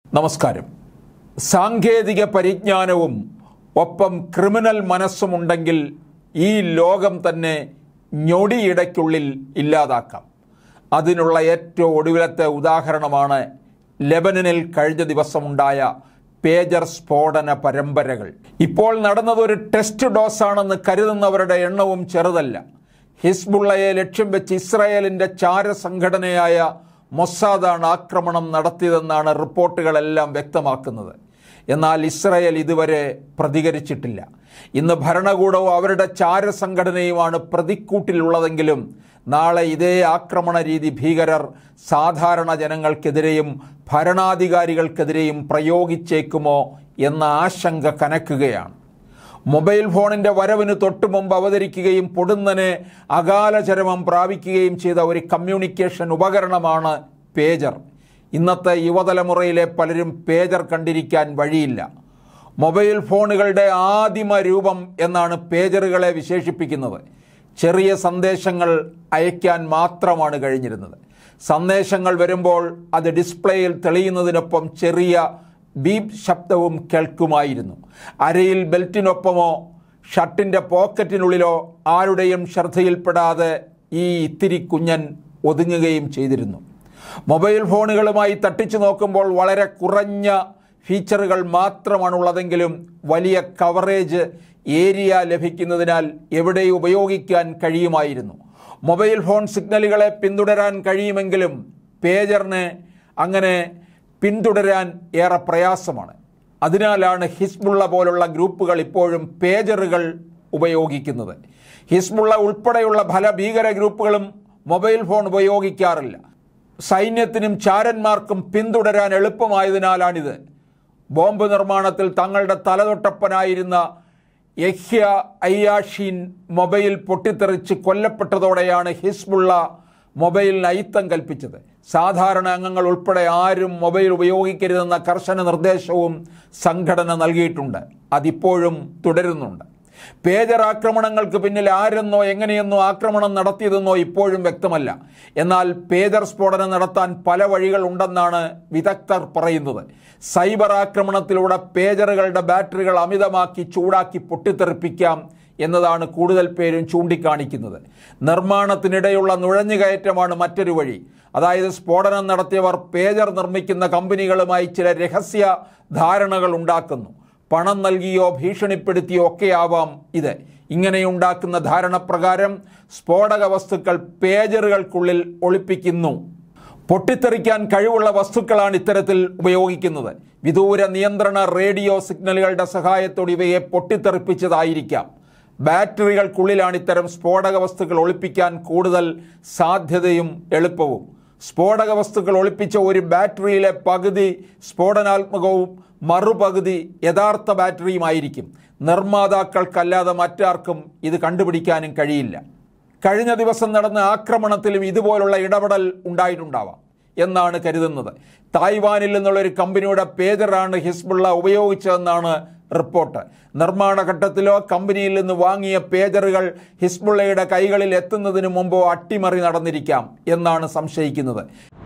നമസ്കാരം. സാങ്കേതിക പരിജ്ഞാനവും ഒപ്പം ക്രിമിനൽ മനസ്സുമുണ്ടെങ്കിൽ ഈ ലോകം തന്നെ ഞൊടിയിടയ്ക്കുള്ളിൽ ഇല്ലാതാക്കാം. അതിനുള്ള ഏറ്റവും ഒടുവിലത്തെ ഉദാഹരണമാണ് ലെബനനിൽ കഴിഞ്ഞ ദിവസമുണ്ടായ പേജർ സ്ഫോടന പരമ്പരകൾ. ഇപ്പോൾ നടന്നതൊരു ടെസ്റ്റ് ഡോസാണെന്ന് കരുതുന്നവരുടെ എണ്ണവും ചെറുതല്ല. ഹിസ്ബുള്ളയെ ലക്ഷ്യം വെച്ച് ഇസ്രായേലിൻ്റെ ചാരസംഘടനയായ മൊസാദാണ് ആക്രമണം നടത്തിയതെന്നാണ് റിപ്പോർട്ടുകളെല്ലാം വ്യക്തമാക്കുന്നത്. എന്നാൽ ഇസ്രായേൽ ഇതുവരെ പ്രതികരിച്ചിട്ടില്ല. ഇന്ന് ഭരണകൂടവും അവരുടെ ചാരസംഘടനയുമാണ് പ്രതിക്കൂട്ടിലുള്ളതെങ്കിലും നാളെ ഇതേ ആക്രമണ രീതി ഭീകരർ സാധാരണ ജനങ്ങൾക്കെതിരെയും ഭരണാധികാരികൾക്കെതിരെയും പ്രയോഗിച്ചേക്കുമോ എന്ന ആശങ്ക കനക്കുകയാണ്. മൊബൈൽ ഫോണിൻ്റെ വരവിന് തൊട്ടുമുമ്പ് അവതരിക്കുകയും പൊടുന്നനെ അകാലചരമം പ്രാപിക്കുകയും ചെയ്ത ഒരു കമ്മ്യൂണിക്കേഷൻ ഉപകരണമാണ് പേജർ. ഇന്നത്തെ യുവതലമുറയിലെ പലരും പേജർ കണ്ടിരിക്കാൻ വഴിയില്ല. മൊബൈൽ ഫോണുകളുടെ ആദിമ രൂപം എന്നാണ് പേജറുകളെ വിശേഷിപ്പിക്കുന്നത്. ചെറിയ സന്ദേശങ്ങൾ അയക്കാൻ മാത്രമാണ് കഴിഞ്ഞിരുന്നത്. സന്ദേശങ്ങൾ വരുമ്പോൾ അത് ഡിസ്പ്ലേയിൽ തെളിയുന്നതിനൊപ്പം ചെറിയ ബീപ് ശബ്ദവും കേൾക്കുമായിരുന്നു. അരയിൽ ബെൽറ്റിനൊപ്പമോ ഷർട്ടിൻ്റെ പോക്കറ്റിനുള്ളിലോ ആരുടെയും ശ്രദ്ധയിൽപ്പെടാതെ ഈ ഇത്തിരി കുഞ്ഞൻ ഒതുങ്ങുകയും ചെയ്തിരുന്നു. മൊബൈൽ ഫോണുകളുമായി തട്ടിച്ചു നോക്കുമ്പോൾ വളരെ കുറഞ്ഞ ഫീച്ചറുകൾ മാത്രമാണുള്ളതെങ്കിലും വലിയ കവറേജ് ഏരിയ ലഭിക്കുന്നതിനാൽ എവിടെയും ഉപയോഗിക്കാൻ കഴിയുമായിരുന്നു. മൊബൈൽ ഫോൺ സിഗ്നലുകളെ പിന്തുടരാൻ കഴിയുമെങ്കിലും പേജറിനെ അങ്ങനെ പിന്തുടരാൻ ഏറെ പ്രയാസമാണ്. അതിനാലാണ് ഹിസ്ബുള്ള പോലുള്ള ഗ്രൂപ്പുകൾ ഇപ്പോഴും പേജറുകൾ ഉപയോഗിക്കുന്നത്. ഹിസ്ബുള്ള ഉൾപ്പെടെയുള്ള പല ഭീകര ഗ്രൂപ്പുകളും മൊബൈൽ ഫോൺ ഉപയോഗിക്കാറില്ല. സൈന്യത്തിനും ചാരന്മാർക്കും പിന്തുടരാൻ എളുപ്പമായതിനാലാണിത്. ബോംബ് നിർമ്മാണത്തിൽ തങ്ങളുടെ തലതൊട്ടപ്പനായിരുന്ന യഹ്യ അയ്യാഷീൻ മൊബൈൽ പൊട്ടിത്തെറിച്ച് കൊല്ലപ്പെട്ടതോടെയാണ് ഹിസ്ബുള്ള മൊബൈലിന് അയിത്തം കൽപ്പിച്ചത്. സാധാരണ അംഗങ്ങൾ ഉൾപ്പെടെ ആരും മൊബൈൽ ഉപയോഗിക്കരുതെന്ന കർശന നിർദ്ദേശവും സംഘടന നൽകിയിട്ടുണ്ട്. അതിപ്പോഴും തുടരുന്നുണ്ട്. പേജർ ആക്രമണങ്ങൾക്ക് പിന്നിൽ ആരെന്നോ എങ്ങനെയെന്നോ ആക്രമണം നടത്തിയതെന്നോ ഇപ്പോഴും വ്യക്തമല്ല. എന്നാൽ പേജർ സ്ഫോടനം നടത്താൻ പല വഴികളുണ്ടെന്നാണ് വിദഗ്ധർ പറയുന്നത്. സൈബർ ആക്രമണത്തിലൂടെ പേജറുകളുടെ ബാറ്ററികൾ അമിതമാക്കി ചൂടാക്കി പൊട്ടിത്തെറിപ്പിക്കാം എന്നതാണ് കൂടുതൽ പേരും ചൂണ്ടിക്കാണിക്കുന്നത്. നിർമ്മാണത്തിനിടെയുള്ള നുഴഞ്ഞുകയറ്റമാണ് മറ്റൊരു വഴി. അതായത് സ്ഫോടനം നടത്തിയവർ പേജർ നിർമ്മിക്കുന്ന കമ്പനികളുമായി ചില രഹസ്യ ധാരണകൾ ഉണ്ടാക്കുന്നു. പണം നൽകിയോ ഭീഷണിപ്പെടുത്തിയോ ഒക്കെയാവാം ഇത്. ഇങ്ങനെയുണ്ടാക്കുന്ന ധാരണപ്രകാരം സ്ഫോടക വസ്തുക്കൾ പേജറുകൾക്കുള്ളിൽ ഒളിപ്പിക്കുന്നു. പൊട്ടിത്തെറിക്കാൻ കഴിവുള്ള വസ്തുക്കളാണ് ഇത്തരത്തിൽ ഉപയോഗിക്കുന്നത്. വിദൂര നിയന്ത്രണ റേഡിയോ സിഗ്നലുകളുടെ സഹായത്തോടെ ഇവയെ പൊട്ടിത്തെറിപ്പിച്ചതായിരിക്കാം. ബാറ്ററികൾക്കുള്ളിലാണ് ഇത്തരം സ്ഫോടക വസ്തുക്കൾ ഒളിപ്പിക്കാൻ കൂടുതൽ സാധ്യതയും എളുപ്പവും. സ്ഫോടക വസ്തുക്കൾ ഒളിപ്പിച്ച ഒരു ബാറ്ററിയിലെ പകുതി സ്ഫോടനാത്മകവും മറുപകുതി യഥാർത്ഥ ബാറ്ററിയുമായിരിക്കും. നിർമ്മാതാക്കൾക്കല്ലാതെ മറ്റാർക്കും ഇത് കണ്ടുപിടിക്കാനും കഴിയില്ല. കഴിഞ്ഞ ദിവസം നടന്ന ആക്രമണത്തിലും ഇതുപോലുള്ള ഇടപെടൽ ഉണ്ടായിട്ടുണ്ടാവാം എന്നാണ് കരുതുന്നത്. തായ്വാനിൽ നിന്നുള്ളൊരു കമ്പനിയുടെ പേജറാണ് ഹിസ്ബുള്ള ഉപയോഗിച്ചതെന്നാണ് റിപ്പോർട്ട്. നിർമ്മാണ ഘട്ടത്തിലോ കമ്പനിയിൽ നിന്ന് വാങ്ങിയ പേജറുകൾ ഹിസ്ബുള്ളയുടെ കൈകളിൽ എത്തുന്നതിന് മുമ്പോ അട്ടിമറി നടന്നിരിക്കാം എന്നാണ് സംശയിക്കുന്നത്.